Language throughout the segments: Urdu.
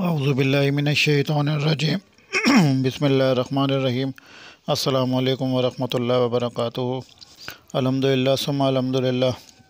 اعوذ باللہ من الشیطان الرجیم بسم اللہ الرحمن الرحیم۔ السلام علیکم ورحمۃ اللہ وبرکاتہ۔ الحمدللہ ثم الحمدللہ۔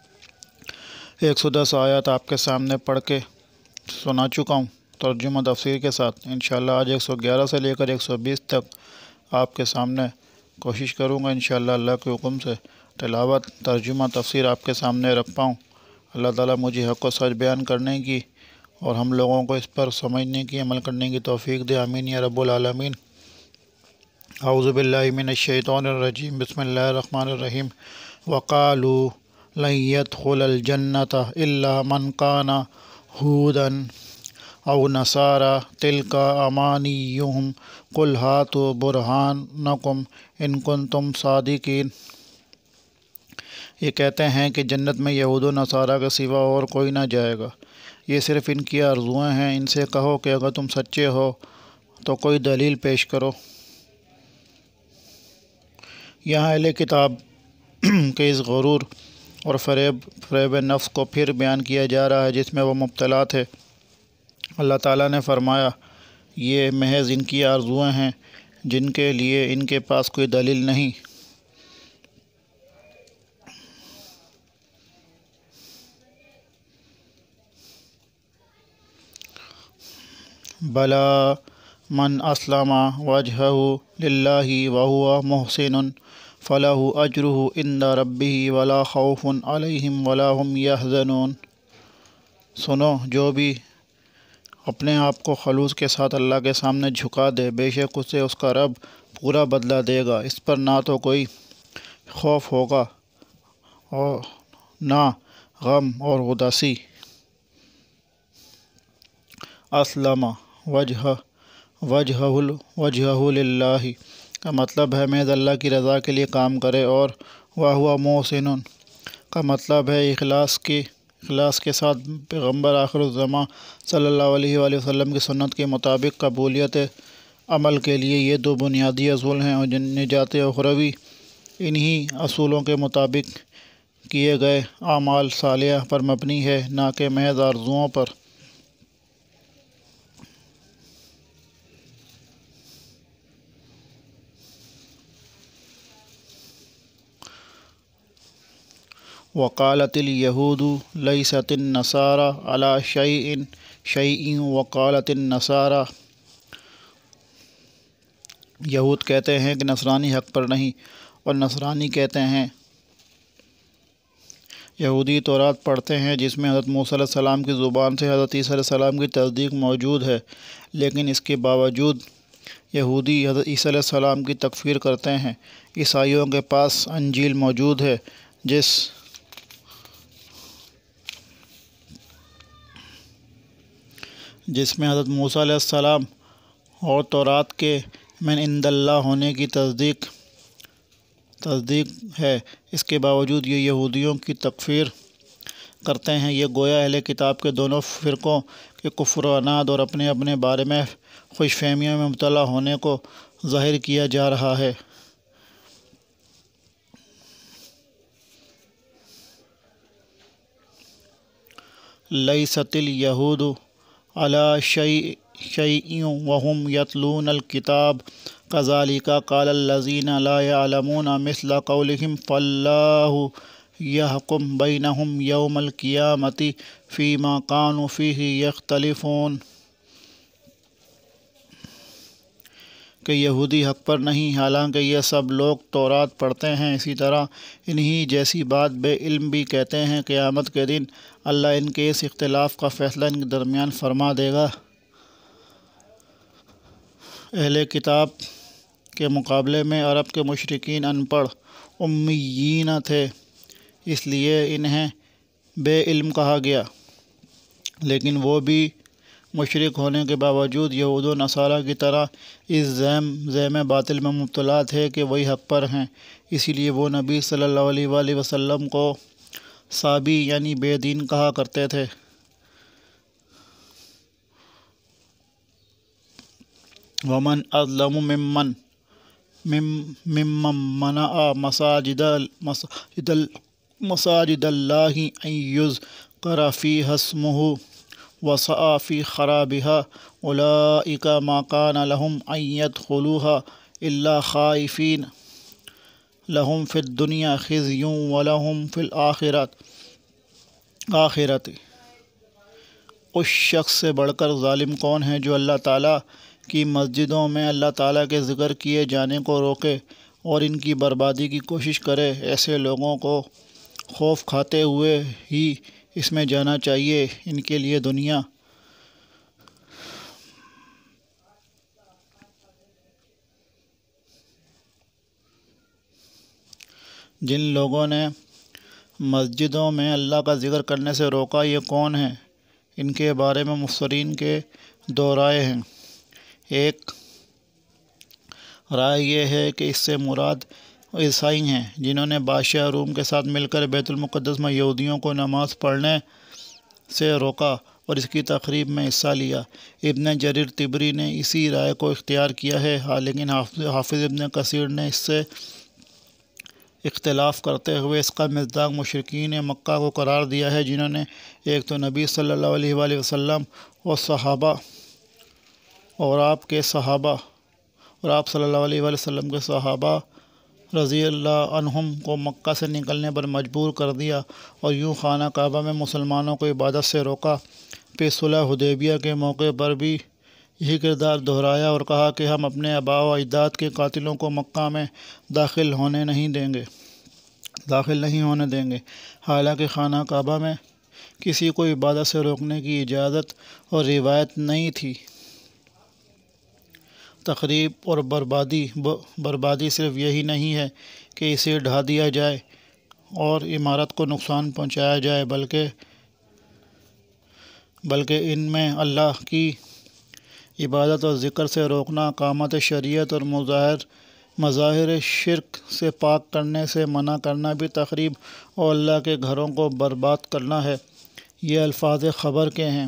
110 آیات آپ کے سامنے پڑھ کے سنا چکا ہوں ترجمہ تفسیر کے ساتھ۔ انشاءاللہ آج 111 سے لے کر 120 تک آپ کے سامنے کوشش کروں گا انشاءاللہ اللہ کے حکم سے تلاوت ترجمہ تفسیر آپ کے سامنے رکھ پاؤں۔ اللہ تعالیٰ مجھے حق و سچ بیان کرنے کی اور ہم لوگوں کو اس پر سمجھنے کی عمل کرنے کی توفیق دے، آمین یا رب العالمین۔ اعوذ باللہ من الشیطان الرجیم بسم اللہ الرحمن الرحیم۔ وقالوا لن يدخل الجنۃ الا من کان ھودا او نصارا تلک امانیہم قل ہاتوا برہانکم ان کنتم صادقین۔ یہ کہتے ہیں کہ جنت میں یہود و نصارہ کے سوا اور کوئی نہ جائے گا، یہ صرف ان کی آرزوئیں ہیں۔ ان سے کہو کہ اگر تم سچے ہو تو کوئی دلیل پیش کرو۔ یہاں اہل کتاب کے اس غرور اور فریب نفس کو پھر بیان کیا جا رہا ہے جس میں وہ مبتلا تھے۔ اللہ تعالیٰ نے فرمایا یہ محض ان کی آرزوئیں ہیں جن کے لیے ان کے پاس کوئی دلیل نہیں۔ بلا من اسلم وجہہ للہ وہو محسن فلہ اجرہ عند ربہ ولا خوف علیہم ولا ہم یحزنون۔ سنو، جو بھی اپنے آپ کو خلوص کے ساتھ اللہ کے سامنے جھکا دے، بے شک اسے اس کا رب پورا بدلہ دے گا۔ اس پر نہ تو کوئی خوف ہوگا اور نہ غم اور اداسی۔ اسلم وجہہ للہ کا مطلب ہے محض اللہ کی رضا کے لیے کام کرے، اور وہو محسن کا مطلب ہے اخلاص کے ساتھ پیغمبر آخر الزماں صلی اللہ علیہ وآلہ وسلم کی سنت کے مطابق قبولیت عمل کے لیے یہ دو بنیادی اصول ہیں، اور نجات اخروی انہی اصولوں کے مطابق کیے گئے اعمال صالحہ پر مبنی ہے، نہ کہ محض آرزوؤں پر۔ وقالت الیہود لیست النصارى علی شیء وقالت النصارى، یہود کہتے ہیں کہ نصرانی حق پر نہیں، اور نصرانی کہتے ہیں یہودی تورات پڑھتے ہیں جس میں حضرت موسیٰ علیہ السلام کی زبان سے حضرت عیسیٰ علیہ السلام کی تصدیق موجود ہے، لیکن اس کے باوجود یہودی حضرت عیسیٰ علیہ السلام کی تکفیر کرتے ہیں۔ عیسائیوں کے پاس انجیل موجود ہے جس میں حضرت موسیٰ علیہ السلام اور تورات کے من عند اللہ ہونے کی تصدیق ہے۔ اس کے باوجود یہ یہودیوں کی تکفیر کرتے ہیں۔ یہ گویا اہل کتاب کے دونوں فرقوں کے کفر و عناد اور اپنے اپنے بارے میں خوش فہمیوں میں مبتلا ہونے کو ظاہر کیا جا رہا ہے۔ لیست الیہود علی شیء وہم یتلون الکتاب کذالک قال الذین لا یعلمون مثل قولہم فاللہ یحکم بینہم یوم القیامۃ فیما کانوا فیہ یختلفون۔ کہ یہودی حق پر نہیں، حالانکہ یہ سب لوگ تورات پڑھتے ہیں، اسی طرح انہی جیسی بات بے علم بھی کہتے ہیں۔ قیامت کے دن اللہ ان کے اس اختلاف کا فیصلہ ان کے درمیان فرما دے گا۔ اہل کتاب کے مقابلے میں عرب کے مشرکین ان پڑھ امیین تھے، اس لیے انہیں بے علم کہا گیا، لیکن وہ بھی مشرک ہونے کے باوجود یہود و نصارہ کی طرح اس ذم باطل میں مبتلا تھے کہ وہی حق پر ہیں۔ اسی لیے وہ نبی صلی اللہ علیہ وآلہ وسلم کو صابی یعنی بے دین کہا کرتے تھے۔ ومن اظلم ممن منع مساجد اللہ ان یذکر فیہا اسمہ وسعى في خرابها أولئك ما كان لهم أن يدخلوها إلا خائفين لهم في الدنيا خزي ولهم في آخرت اس شخص سے بڑھ کر ظالم کون ہے جو اللہ تعالیٰ کی مسجدوں میں اللہ تعالیٰ کے ذکر کیے جانے کو روکے اور ان کی بربادی کی کوشش کرے۔ ایسے لوگوں کو خوف کھاتے ہوئے ہی اس میں جانا چاہیے۔ ان کے لیے دنیا جن لوگوں نے مسجدوں میں اللہ کا ذکر کرنے سے روکا یہ کون ہیں؟ ان کے بارے میں مفسرین کے دو رائے ہیں۔ ایک رائے یہ ہے کہ اس سے مراد عیسائی ہیں جنہوں نے بادشاہ روم کے ساتھ مل کر بیت المقدس میں یہودیوں کو نماز پڑھنے سے روکا اور اس کی تقریب میں حصہ لیا۔ ابن جریر طبری نے اسی رائے کو اختیار کیا ہے، لیکن حافظ ابن کثیر نے اس سے اختلاف کرتے ہوئے اس کا مصداق مشرکین مکہ کو قرار دیا ہے، جنہوں نے ایک تو نبی صلی اللہ علیہ وآلہ وسلم اور صحابہ اور آپ صلی اللہ علیہ وآلہ وسلم کے صحابہ رضی اللہ عنہم کو مکہ سے نکلنے پر مجبور کر دیا اور یوں خانہ کعبہ میں مسلمانوں کو عبادت سے روکا۔ پھر صلح حدیبیہ کے موقع پر بھی یہی کردار دہرایا اور کہا کہ ہم اپنے آباء و اجداد کے قاتلوں کو مکہ میں داخل نہیں ہونے دیں گے، حالانکہ خانہ کعبہ میں کسی کو عبادت سے روکنے کی اجازت اور روایت نہیں تھی۔ تخریب اور بربادی صرف یہی نہیں ہے کہ اسے ڈھا دیا جائے اور عمارت کو نقصان پہنچایا جائے، بلکہ ان میں اللہ کی عبادت اور ذکر سے روکنا، اقامت شریعت اور مظاہر شرک سے پاک کرنے سے منع کرنا بھی تخریب اور اللہ کے گھروں کو برباد کرنا ہے۔ یہ الفاظ خبر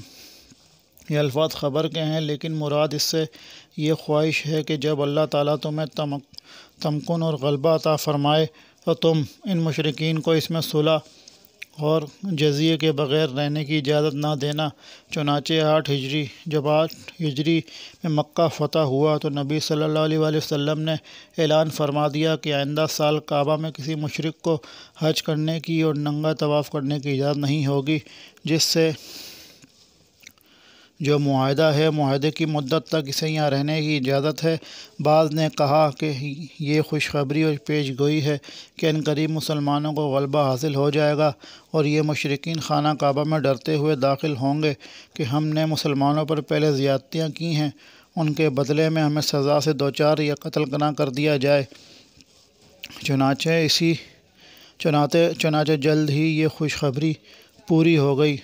کے ہیں، لیکن مراد اس سے یہ خواہش ہے کہ جب اللہ تعالیٰ تمہیں تمکن اور غلبہ عطا فرمائے تو تم ان مشرکین کو اس میں صلح اور جزیے کے بغیر رہنے کی اجازت نہ دینا۔ چنانچہ 8 ہجری میں مکہ فتح ہوا تو نبی صلی اللہ علیہ وآلہ وسلم نے اعلان فرما دیا کہ آئندہ سال کعبہ میں کسی مشرک کو حج کرنے کی اور ننگا طواف کرنے کی اجازت نہیں ہوگی، جس سے جو معاہدہ ہے معاہدے کی مدت تک اسے یہاں رہنے کی اجازت ہے۔ بعض نے کہا کہ یہ خوشخبری اور پیش گوئی ہے کہ عنقریب مسلمانوں کو غلبہ حاصل ہو جائے گا اور یہ مشرکین خانہ کعبہ میں ڈرتے ہوئے داخل ہوں گے کہ ہم نے مسلمانوں پر پہلے زیادتیاں کی ہیں، ان کے بدلے میں ہمیں سزا سے دوچار یا قتل نہ کر دیا جائے۔ چنانچہ جلد ہی یہ خوشخبری پوری ہو گئی۔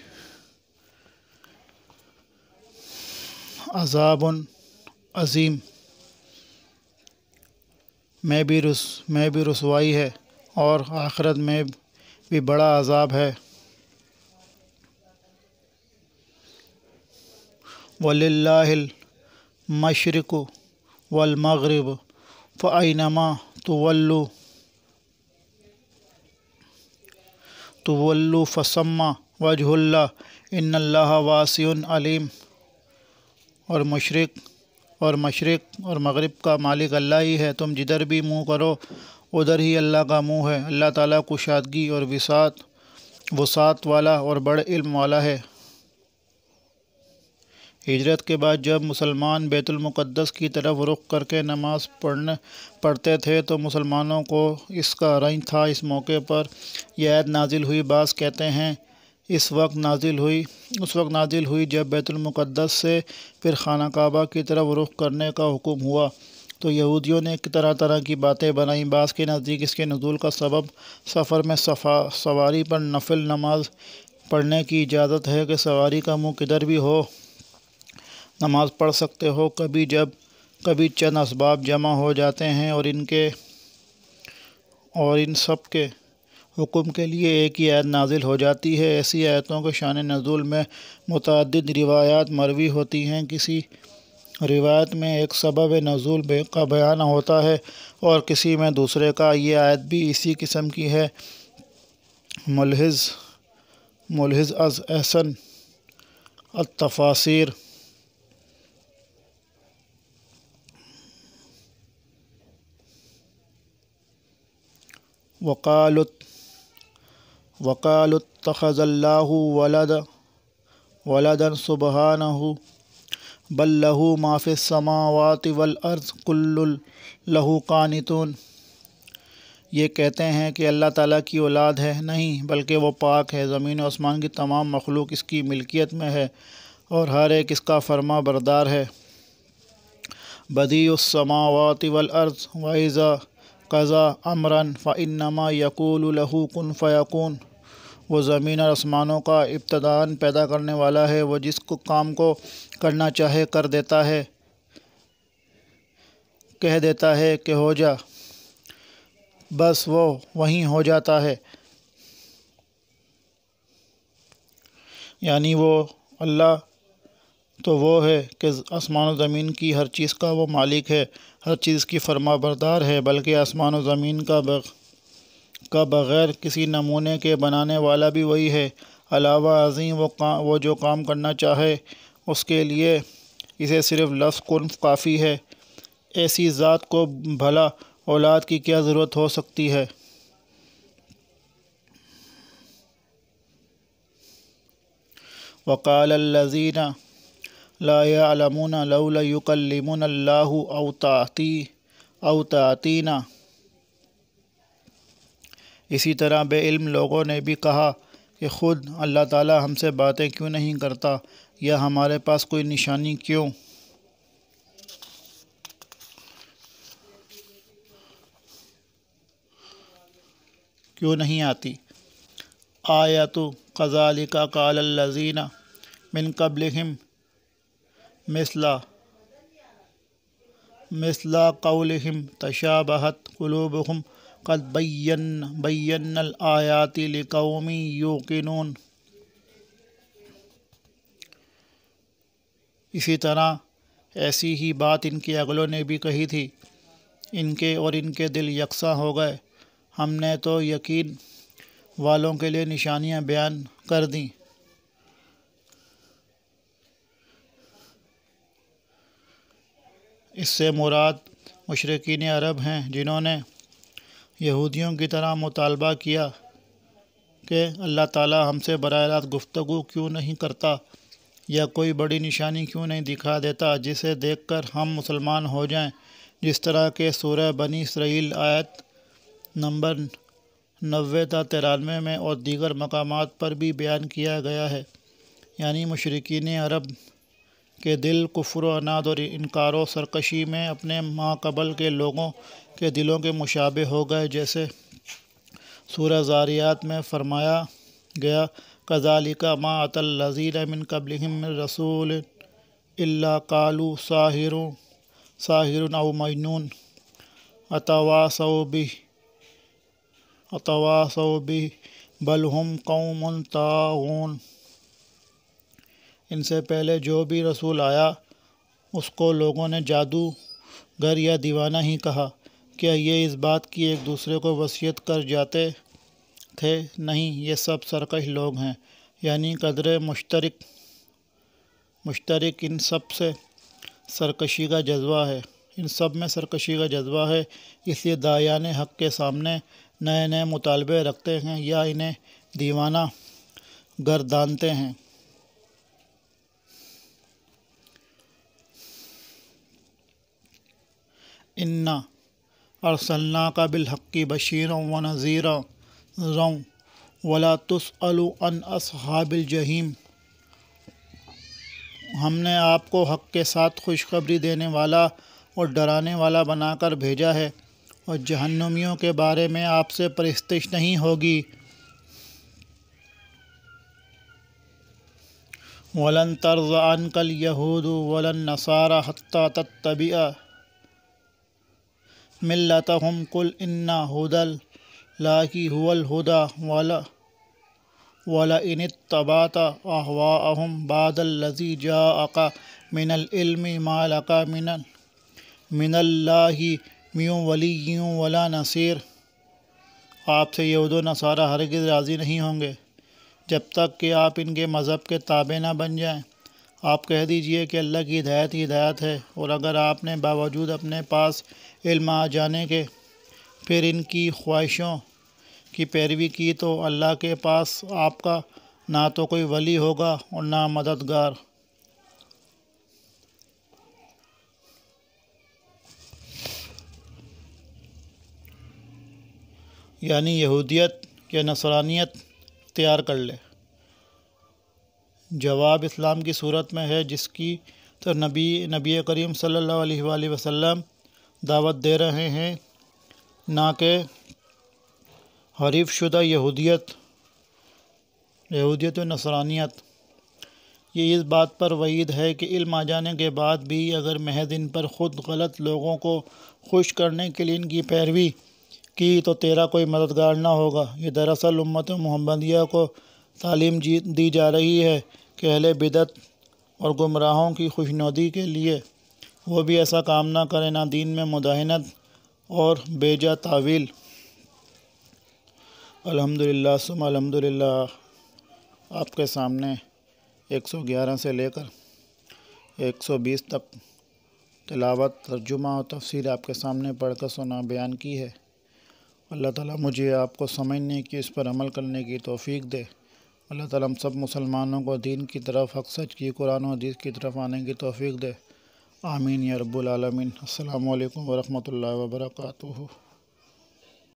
عذاب عظیم میں بھی رسوائی ہے اور آخرت میں بھی بڑا عذاب ہے۔ وَلِلَّهِ الْمَشْرِقُ وَالْمَغْرِبُ فَأَيْنَمَا تُوَلُّوا فَثَمَّ وَجْهُ اللَّهِ إِنَّ اللَّهَ وَاسِعٌ عَلِيمٌ۔ اور مشرق اور مغرب کا مالک اللہ ہی ہے، تم جدھر بھی منہ کرو ادھر ہی اللہ کا منہ ہے۔ اللہ تعالیٰ کشادگی اور وسعت والا اور بڑے علم والا ہے۔ ہجرت کے بعد جب مسلمان بیت المقدس کی طرف رخ کر کے نماز پڑھتے تھے تو مسلمانوں کو اس کا رنج تھا۔ اس موقع پر یہ آیت نازل ہوئی۔ بعض کہتے ہیں اس وقت نازل ہوئی جب بیت المقدس سے پھر خانہ کعبہ کی طرف رخ کرنے کا حکم ہوا تو یہودیوں نے طرح طرح کی باتیں بنائیں۔ بعض کے نزدیک اس کے نزول کا سبب سفر میں سواری پر نفل نماز پڑھنے کی اجازت ہے کہ سواری کا منہ کدھر بھی ہو نماز پڑھ سکتے ہو۔ کبھی چند اسباب جمع ہو جاتے ہیں اور ان سب کے حکم کے لیے ایک ہی آیت نازل ہو جاتی ہے۔ ایسی آیتوں کے شان نزول میں متعدد روایات مروی ہوتی ہیں۔ کسی روایت میں ایک سبب نزول کا بیان ہوتا ہے اور کسی میں دوسرے کا۔ یہ آیت بھی اسی قسم کی ہے۔ ملحظ از احسن التفاسیر وقالوا اتخذ اللہ ولدا سبحانہ بل لہ ما فی السماوات والارض کل لہ قانتون۔ یہ کہتے ہیں کہ اللہ تعالیٰ کی اولاد ہے، نہیں بلکہ وہ پاک ہے، زمین و آسمان کی تمام مخلوق اس کی ملکیت میں ہے اور ہر ایک اس کا فرما بردار ہے۔ بدیع السماوات والارض واذا قضى امرا فانما یقول له کن فیکون۔ وہ زمین اور آسمانوں کا ابتداءً پیدا کرنے والا ہے، وہ جس کو کام کو کرنا چاہے کر دیتا ہے، کہہ دیتا ہے کہ ہو جا، بس وہ وہیں ہو جاتا ہے۔ یعنی وہ اللہ تو وہ ہے کہ آسمان و زمین کی ہر چیز کا وہ مالک ہے، ہر چیز کی فرما بردار ہے، بلکہ آسمان و زمین کا بغیر کسی نمونے کے بنانے والا بھی وہی ہے۔ علاوہ ازیں وہ جو کام کرنا چاہے اس کے لیے اسے صرف لفظ کن کافی ہے۔ ایسی ذات کو بھلا اولاد کی کیا ضرورت ہو سکتی ہے؟ وقال الذین لا يعلمون لولا يكلمنا اللہ او تأتینا۔ اسی طرح بے علم لوگوں نے بھی کہا کہ خود اللہ تعالیٰ ہم سے باتیں کیوں نہیں کرتا، یا ہمارے پاس کوئی نشانی کیوں نہیں آتی۔ آیۃ کذالک قال الذین من قبلہم مثل قولہم تشابہت قلوبہم قد بینا الآیات لقوم یوقنون۔ اسی طرح ایسی ہی بات ان کے اگلوں نے بھی کہی تھی، ان کے دل یکساں ہو گئے، ہم نے تو یقین والوں کے لیے نشانیاں بیان کر دیں۔ اس سے مراد مشرکین عرب ہیں، جنہوں نے یہودیوں کی طرح مطالبہ کیا کہ اللہ تعالیٰ ہم سے براہ راست گفتگو کیوں نہیں کرتا، یا کوئی بڑی نشانی کیوں نہیں دکھا دیتا جسے دیکھ کر ہم مسلمان ہو جائیں، جس طرح کہ سورہ بنی اسرائیل آیت نمبر 90 تا 93 میں اور دیگر مقامات پر بھی بیان کیا گیا ہے۔ یعنی مشرکین عرب کے دل کفر و عناد اور انکار و سرکشی میں اپنے ماقبل کے لوگوں کے دلوں کے مشابہ ہو گئے، جیسے سورہ ذاریات میں فرمایا گیا کذالک ما اتی الذین من قبلہم من رسول الا قالوا ساحر او مجنون اتواصوا بہ بل ہم قوم طاغون۔ ان سے پہلے جو بھی رسول آیا اس کو لوگوں نے جادوگر یا دیوانہ ہی کہا۔ کیا یہ اس بات کی ایک دوسرے کو وصیت کر جاتے تھے؟ نہیں، یہ سب سرکش لوگ ہیں۔ یعنی قدر مشترک ان سب میں سرکشی کا جذبہ ہے، اس لیے داعیان حق کے سامنے نئے نئے مطالبے رکھتے ہیں یا انہیں دیوانہ گردانتے ہیں۔ انا ارسلناک بالحق بشیرا ونذیرا ولا تسأل عن اصحاب الجحیم۔ ہم نے آپ کو حق کے ساتھ خوشخبری دینے والا اور ڈرانے والا بنا کر بھیجا ہے، اور جہنمیوں کے بارے میں آپ سے پرستش نہیں ہوگی۔ وَلَن تَرْضَ عَنْكَ الْيَهُودُ وَلَا النَّصَارَىٰ حَتَّىٰ تَتَّبِعَ مِلَّتَهُمْ قُلْ إِنَّ هُدَى اللَّهِ هُوَ الْهُدَىٰ وَلَئِنِ اتَّبَعْتَ أَهْوَاءَهُمْ بَعْدَ الَّذِي جَاءَكَ مِنَ الْعِلْمِ مَا لَكَ مِنَ اللَّهِ مِن وَلِيٍّ وَلَا نَصِيرٍ۔ آپ سے یہود و نصارہ ہرگز راضی نہیں ہوں گے جب تک کہ آپ ان کے مذہب کے تابع نہ بن جائیں۔ آپ کہہ دیجئے کہ اللہ کی ہدایت ہی ہدایت ہے، اور اگر آپ نے باوجود اپنے پاس علم آ جانے کے پھر ان کی خواہشوں کی پیروی کی تو اللہ کے پاس آپ کا نہ تو کوئی ولی ہوگا اور نہ مددگار۔ یعنی یہودیت یا نصرانیت اختیار کر لے۔ جواب اسلام کی صورت میں ہے، جس کی تو نبی کریم صلی اللہ علیہ وآلہ وسلم دعوت دے رہے ہیں، نہ کہ حریف شدہ یہودیت و نصرانیت۔ یہ اس بات پر وعید ہے کہ علم آ جانے کے بعد بھی اگر محض ان پر خود غلط لوگوں کو خوش کرنے کے لیے ان کی پیروی کی تو تیرا کوئی مددگار نہ ہوگا۔ یہ دراصل امت محمدیہ کو تعلیم دی جا رہی ہے کہ اہل بدعت اور گمراہوں کی خوشنودی کے لیے وہ بھی ایسا کام نہ کریں، نہ دین میں مداہنت اور بیجا تعویل۔ الحمدللہ ثم الحمدللہ، آپ کے سامنے 111 سے لے کر 120 تک تلاوت، ترجمہ اور تفسیر آپ کے سامنے پڑھ کر سنا بیان کی ہے۔ اللہ تعالیٰ مجھے آپ کو سمجھنے کی، اس پر عمل کرنے کی توفیق دے۔ اللہ تعالیٰ ہم سب مسلمانوں کو دین کی طرف، حق سچ کی، قرآن و حدیث کی طرف آنے کی توفیق دے۔ آمین یا رب العالمین۔ السلام علیکم ورحمۃ اللہ وبرکاتہ۔